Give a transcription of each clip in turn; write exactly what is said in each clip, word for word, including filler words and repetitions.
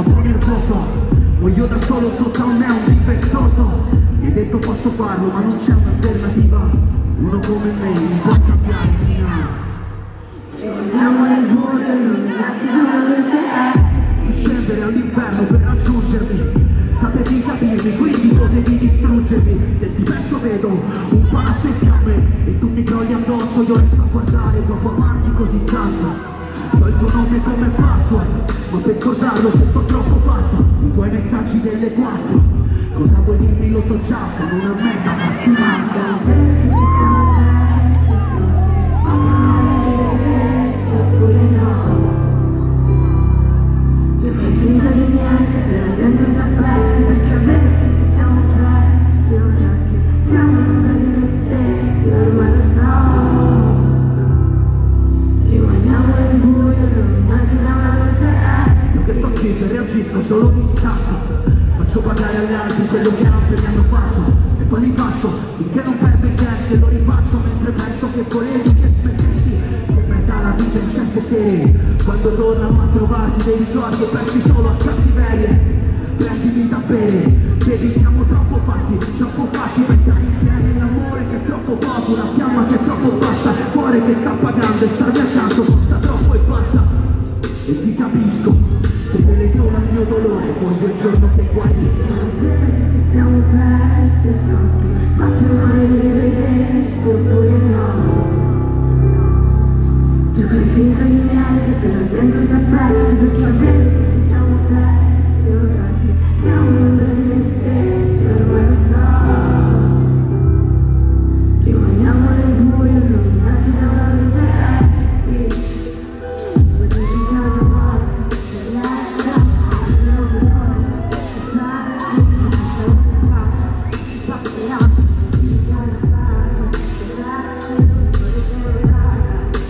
po' nervoso, voglio da solo sotto a me un difettoso. Mi hai detto posso farlo ma non c'è un'alternativa, uno come me non può cambiare mia. Rimaniamo nel buio, illuminati da una luce Di scendere all'inferno per raggiungermi, sapevi capirmi, quindi potevi distruggermi. Se ti penso vedo un palazzo in fiamme e tu mi crolli addosso, io resto a guardare dopo amarti così tanto. So il tuo nome come password, ma per scordarlo se sto troppo fatto. I tuoi messaggi delle quattro, cosa vuoi dirmi lo so già, sono una merda ma ti manca. Tu fai finta di niente, però dentro s'apprezzi, perché è vero che ci siamo persi, ora che siamo l'ombra di noi stessi, ormai lo so. Rimaniamo nel buio, illuminati da una luce Io che sto zitto e reagisco solo di scatto, faccio pagare agli altri quello che altri mi hanno fatto, e poi li faccio finché non perdo i sensi e lo rifaccio mentre penso che volevi che smettessi. Che merda la vita in certe sere, quando tornano a trovarti dei ricordi e pensi solo a cattiverie. Prendimi da bere, vedi siamo troppo fatti, troppo fatti per stare insieme. L'amore che è troppo poco, una fiamma che è troppo bassa, il cuore che sta pagando e starmi accanto costa troppo e basta. E ti capisco, se bene solo al mio dolore, voglio il giorno che guarisco. È vero che ci siamo persi, so che fa più male di vedersi, oppure no. Tu fai finta di niente, però dentro s'apprezzi, perché è vero che ci siamo persi, ora che siamo l'ombra di noi stessi, ormai lo so. Rimaniamo nel buio, illuminati da una luce sì. Oggi in casa morta, c'è l'altra, non lo so, c'è prezzi, non mi sono peccato, ci passerà, in casa morta, c'è prezzi, non puoi vedere.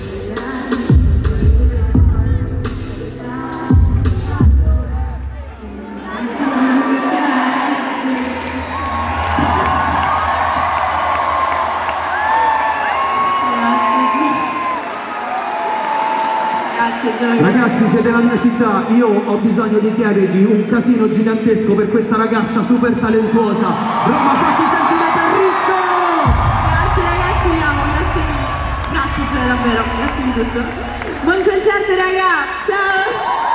Ragazzi, siete la mia città, io ho bisogno di chiedervi un casino gigantesco per questa ragazza super talentuosa. Roma, fatti sentire per Rizzo! Grazie ragazzi, vi amo, grazie mille. Grazie, cioè davvero, grazie di tutto. Buon concerto raga, ciao!